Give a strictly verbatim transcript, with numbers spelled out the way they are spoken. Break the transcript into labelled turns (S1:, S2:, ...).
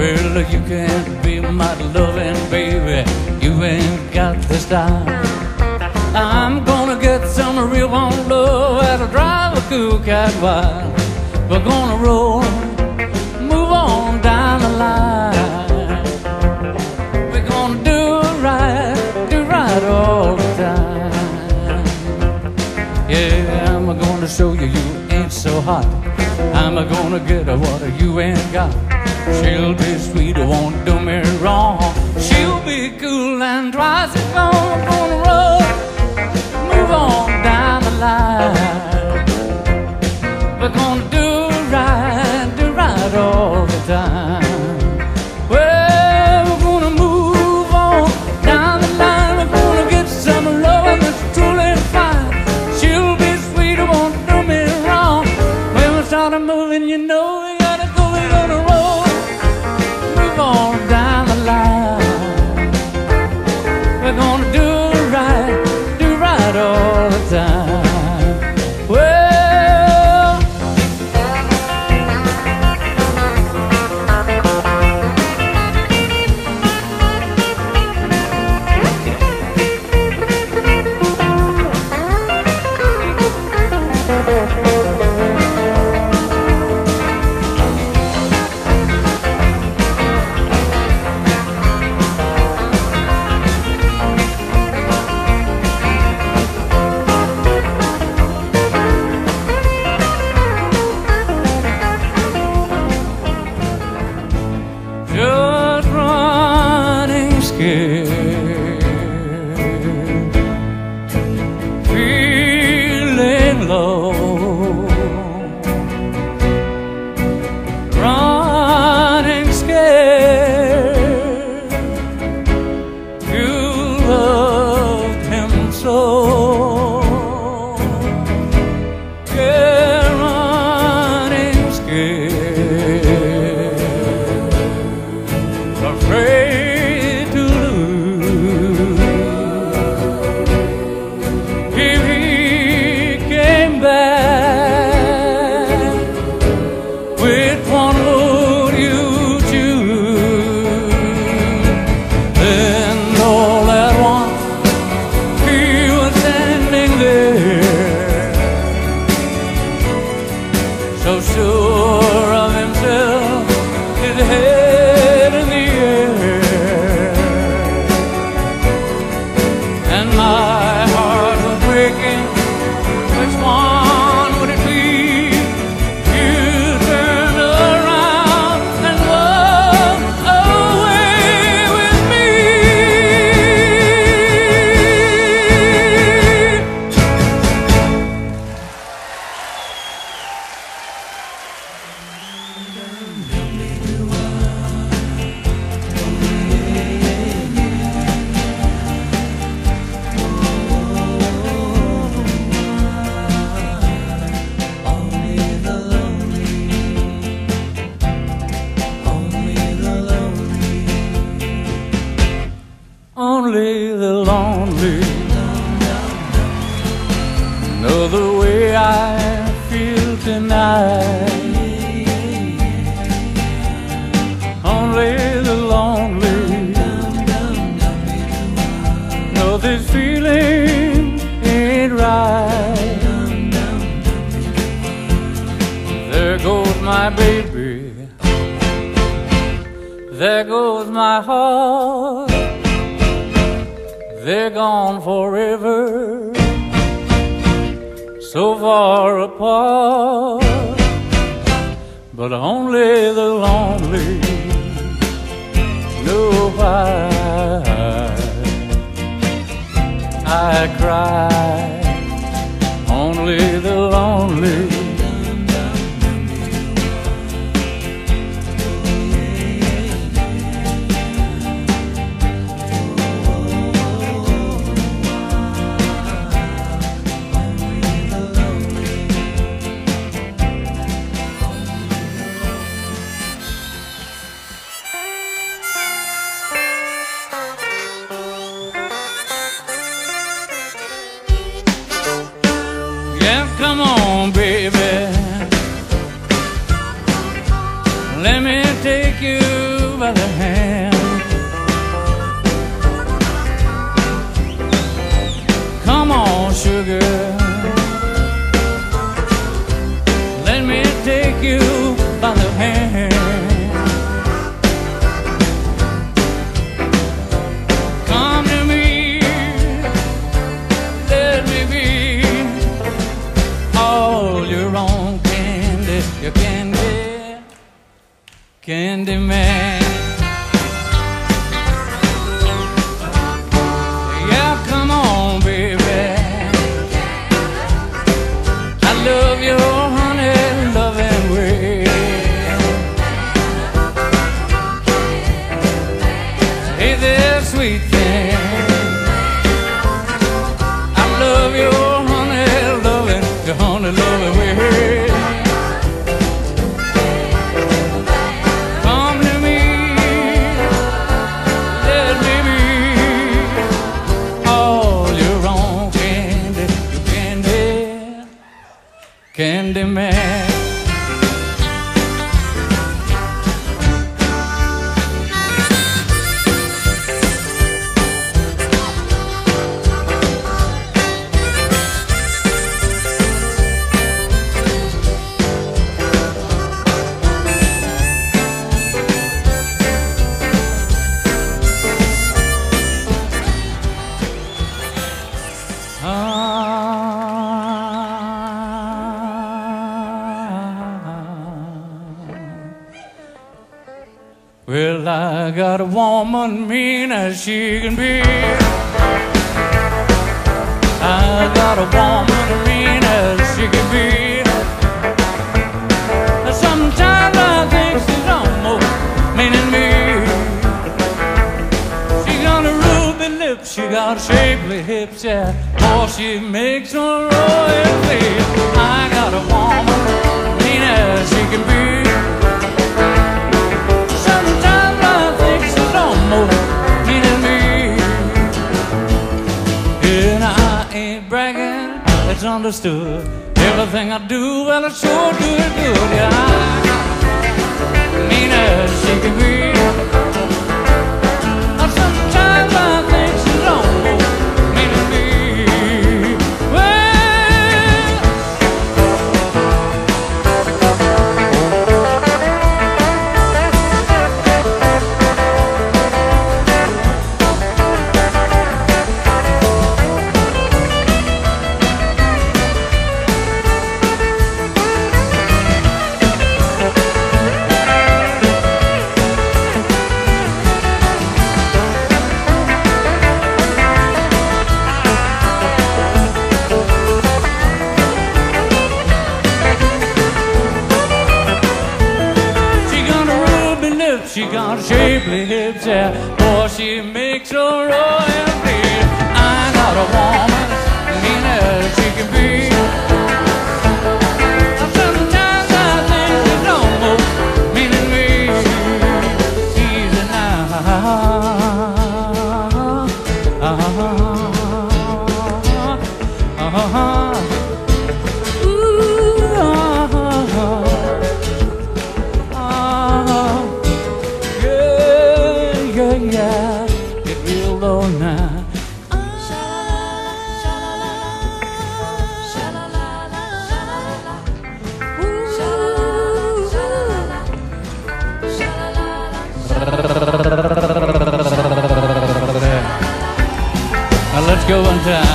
S1: Well, you can be my loving baby, you ain't got the style. I'm gonna get some real warm love that'll drive a cool cat wild. We're gonna roll, move on down the line. We're gonna do right, do right all the time. Yeah, I'm gonna show you you ain't so hot. I'm gonna get her what you ain't got. She'll be sweet, won't do me wrong. She'll be cool and twice as long. Gonna roll, move on down the line. We're gonna do right, do right all the time. Well, we're gonna move on down the line. We're gonna get some love that's truly fine. She'll be sweet, won't do me wrong. When we start moving, you know we gotta go. We're gonna roll, move on down the line. We're gonna do right, do right all the time. Well, just running scared, feeling low, running scared. You loved him so. Yeah, running scared, afraid to lose. If he came back, which one would you choose? Then all at once he was standing there, so sure of himself, his head in the air, and my heart was breaking. Which one would it be? You turned around and walked away with me. Only the lonely know the way I feel tonight. Only the lonely know this feeling ain't right. There goes my baby, there goes my heart. They're gone forever, so far apart. But only the lonely know why I cry. Only the lonely. Come on, baby, let me take you sweet thing. I love your honey loving, your honey loving way. Come to me, let me be all your own candy, candy, candy man. Well, I got a woman mean as she can be. I got a woman mean as she can be. Sometimes I think she's almost meaning me. She got a ruby lips, she got shapely hips, yeah. Boy, she makes a royal face. I got a woman mean as she can be. It's understood. Everything I do, well, I sure do it good. Yeah, I mean as she can be. Sometimes I think she's almost meaning me. She got shapely hips, yeah. Boy, she makes a royal bleed. I got a woman mean as she can be. Sometimes I think she's almost meaning me. Easy now. Yeah, get real low now. Now let's go one time.